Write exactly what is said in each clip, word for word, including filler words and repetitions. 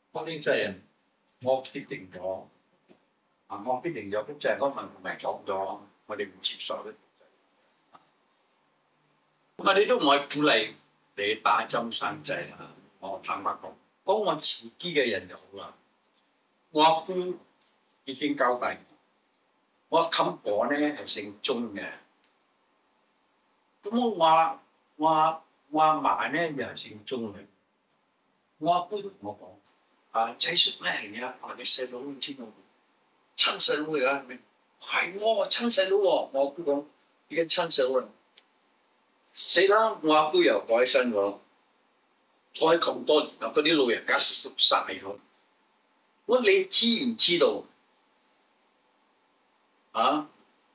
嗰啲即係我決定咗，啊我決定咗，咁即係嗰份唔係講咗，我哋唔接受咧。咁啊，你都唔可以鼓勵你打針生仔啦。我坦白講，講我自己嘅人就好啦。我阿姑已經交代，我阿冚婆咧係姓鐘嘅，咁我話我阿我阿嫲咧又係姓鐘嘅。我阿姑同我講。啊，Chai Sook咧係你阿爸嘅細佬，你知道親細佬嚟㗎，係咪？係喎，親細佬喎。我阿姑講已經親細佬啦。死啦！我阿姑又改身咗，改咁多年啦，嗰啲老人家都晒咗。我你知唔知道？啊，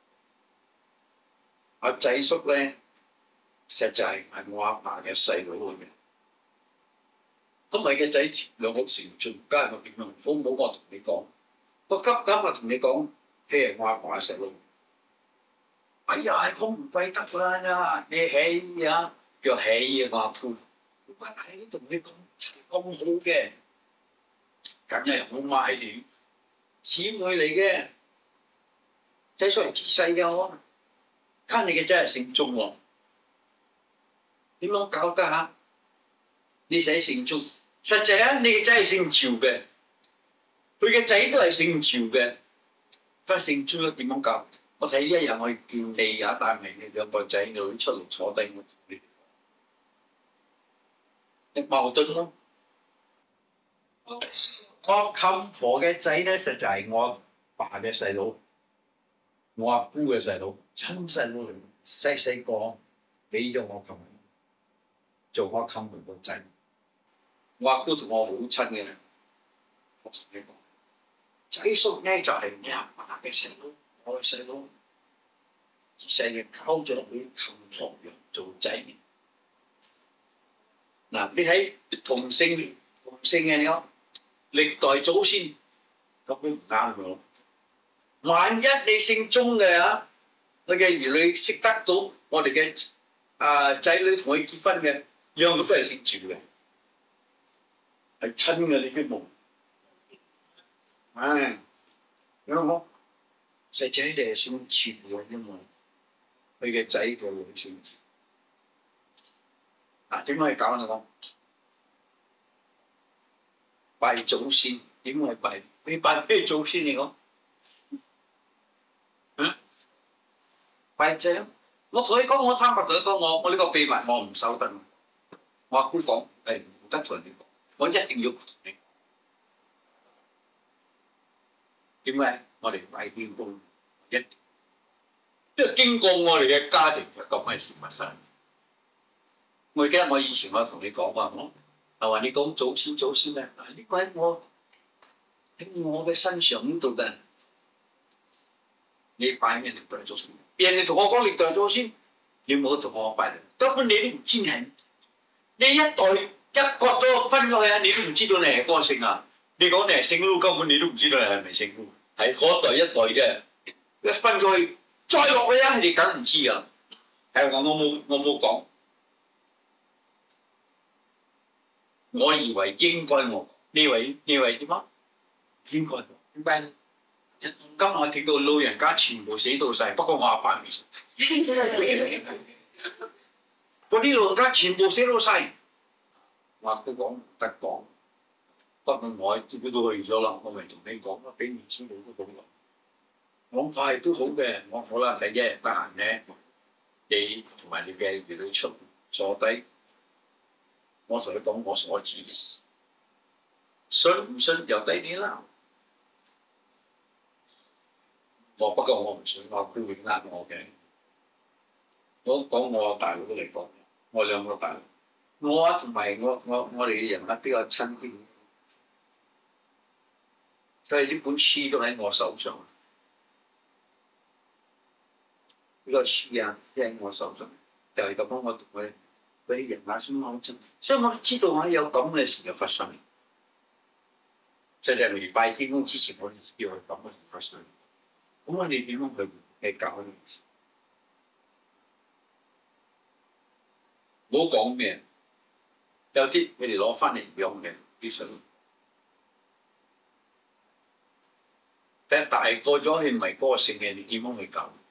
阿Chai Sook咧，實在係我阿爸嘅細佬嚟嘅。咁咪嘅仔兩個成進，梗係我點樣？父母我同你講，我急急我同你講，佢係我阿爸嘅細佬。哎呀，我唔怪得啦，你起啊，叫起啊，我阿姑。我係你同你講咁好嘅，梗係好買點，姊妹嚟嘅，Chai Sook係自細嘅我，睇你嘅仔係姓鐘喎，點樣搞得嚇？你仔姓鐘。實際啊，你嘅仔係姓趙嘅，佢嘅仔都係姓趙嘅，佢姓朱點樣教？我睇呢一日我叫你也帶埋你兩個仔女出嚟坐低，我同你你矛盾咯。我冚婆嘅仔咧，實在係我爸嘅細佬，我阿姑嘅細佬，親細佬嚟，細細個俾咗我冚，做我冚婆個仔。我阿姑同我好親嘅，我同你講，Chai Sook咧就係你阿爸嘅細佬，我嘅細佬，成日溝咗俾冚婆養做仔。嗱，你睇同姓同姓嘅你講，歷代祖先根本唔啱嘅。萬一你姓鐘嘅啊，佢嘅兒女識得到我哋嘅啊仔女同佢結婚嘅，樣佢都係姓趙嘅。係親嘅你啲夢，唉，你諗我細仔你係姓趙嘅啫嘛，佢嘅仔個女姓趙，嗱點可以搞你講？拜祖先點會拜？你拜咩祖先嚟講？嗯，拜正。我同你講，我坦白同你講，我我呢個秘密我唔收得。我阿姑講誒唔得同人哋講。我一定要同你講，點解我哋拜天公一？因為經過我哋嘅家庭嘅咁嘅事發生。我記得我以前我同你講話，我係話你講祖先祖先咧，嗱呢個喺我喺我嘅身上呢度嘅，你拜咩歷代祖先？人哋同我講歷代祖先，你冇同我拜，根本你都唔知係你一代。一割咗分咗去啊！你都唔知道你係嗰個姓啊！你講你係姓盧，根本你都唔知道你係咪姓盧，係嗰代一代嘅。一分咗去，再落去啊！你梗唔知啊！係我我冇我冇講，我以為應該我，你以為你以為點啊？應該點解？今日我聽到老人家全部死到晒，不過我阿爸未死。嗰啲老人家全部死到晒。話都講唔得講，不過我自己都去咗啦，我咪同你講咯，俾面子你都好咯。我係都好嘅，我好啦，第一日得閒咧，你同埋你嘅兒女出坐低，我同你講我所知，信唔信由低你啦。我不過我唔信，我都會呃我嘅。我講我大佬都嚟講，我兩個大佬。我啊同埋我我我哋嘅人物比較親啲，所以呢本書都喺我手上。呢個書啊，都喺我手上，就係咁樣我同佢嗰啲人物先講真，所以我知道啊有咁嘅事嘅發生。實際嚟拜天公之前，我哋要去咁嘅事發生。咁我哋點樣去去搞呢件事？唔好講咩。有啲佢哋攞翻嚟養嘅啲水， 但係大個咗，你唔係嗰個性嘅，你點樣去救？